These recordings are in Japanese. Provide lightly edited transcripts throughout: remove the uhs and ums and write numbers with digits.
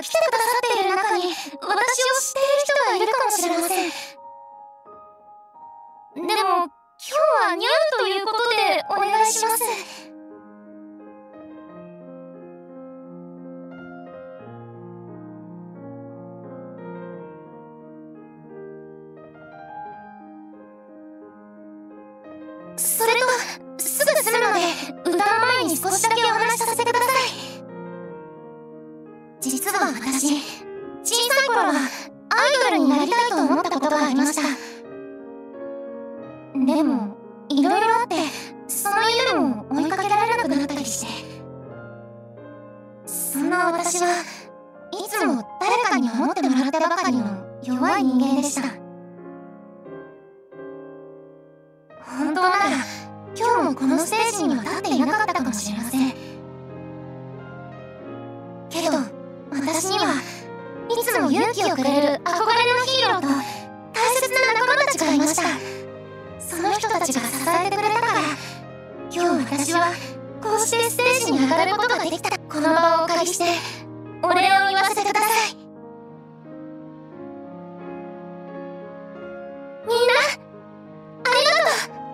来てくださっている中に私を知っている人がいるかもしれません。でも今日はニャンということでお願いします。それとすぐ済むので歌の前に少しだけお話しさせてください。実は私、小さい頃はアイドルになりたいと思ったことがありました。でもいろいろあってその夢も追いかけられなくなったりして、そんな私はいつも誰かに思ってもらってばかりの弱い人間でした。本当なら今日もこのステージには立っていなかったかもしれません。けど私にはいつも勇気をくれる憧れのヒーローと大切な仲間たちがいました。その人たちが支えてくれたから今日私はこうしてステージに上がることができた。この場をお借りしてお礼を言わせてください。みんなありがとう。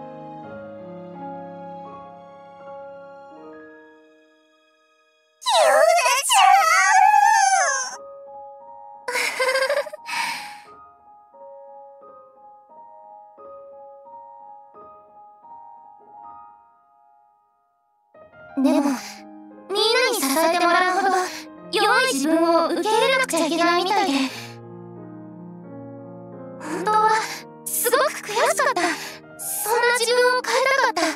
でもみんなに支えてもらうほど弱い自分を受け入れなくちゃいけないみたいで、本当はすごく悔しかった。そんな自分を変えたか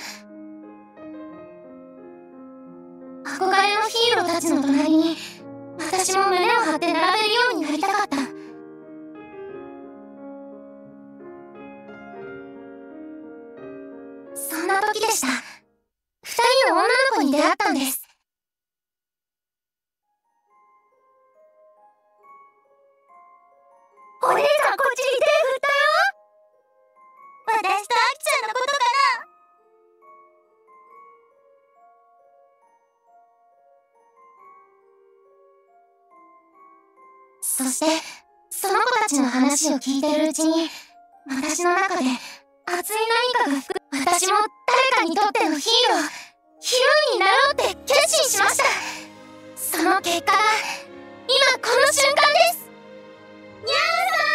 った。憧れのヒーローたちの隣に私も胸を張って並べるようになりたかった。そんな時でした。二人の女の子に出会ったんです。お姉さんこっちに手振ったよ。私とアキちゃんのことかな。そしてその子たちの話を聞いているうちに私の中で熱い何かが吹く。私も誰かにとってのヒーロー、ヒロインになろうって決心しました。その結果が今この瞬間です。ニャ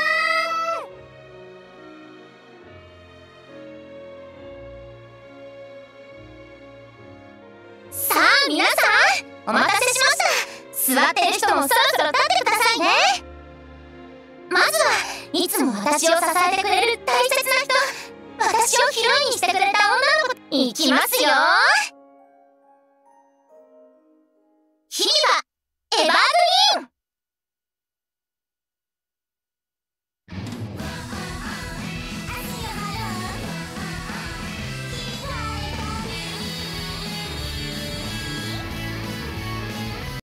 ンさん。さあ皆さんお待たせしました。座ってる人もそろそろ立ってくださいね。まずはいつも私を支えてくれる大切な人、私をヒロインにしてくれた女の子、いきますよー。